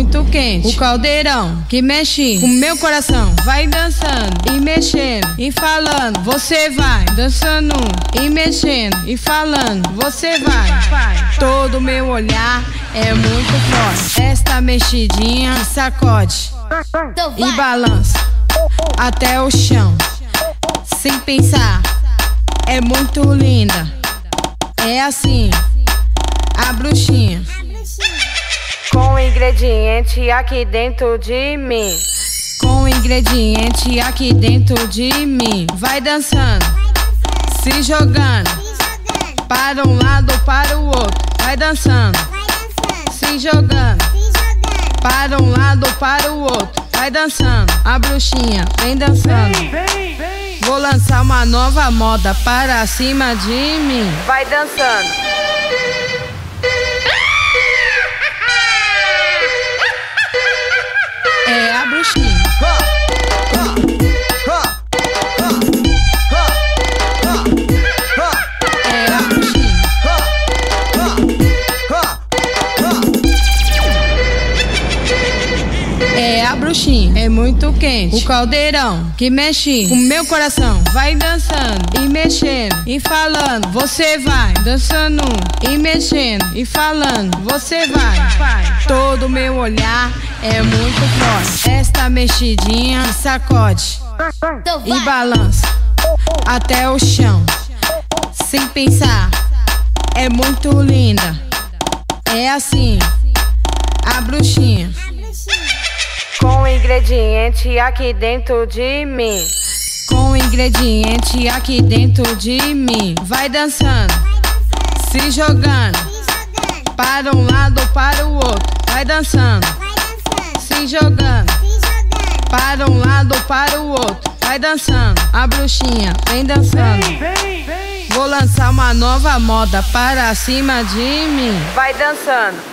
muito quente. O caldeirão que mexe com meu coração. Vai dançando e mexendo e falando. Você vai dançando e mexendo e falando. Você vai. Todo meu olhar é muito forte. Esta mexidinha sacode e balança até o chão. Sem pensar, é muito linda. É assim, a bruxinha. Com ingrediente aqui dentro de mim. Com ingrediente aqui dentro de mim. Vai dançando, se jogando, para um lado, para o outro. Vai dançando, se jogando, para um lado, para o outro. Vai dançando, a bruxinha vem dançando. Vou lançar uma nova moda para cima de mim. Vai dançando. É a bruxinha. É a bruxinha. É a bruxinha. É muito quente. O caldeirão que mexe com meu coração. Vai dançando e mexendo e falando. Você vai dançando e mexendo e falando. Você vai. Todo meu olhar é muito forte. Esta mexidinha sacode e balança até o chão. Sem pensar, é muito linda. É assim, a bruxinha. Com ingrediente aqui dentro de mim. Com ingrediente aqui dentro de mim. Vai dançando, se jogando, para um lado, para o outro. Vai dançando, se jogando, para um lado, para o outro. Vai dançando, a bruxinha vem dançando. Vou lançar uma nova moda para cima de mim. Vai dançando.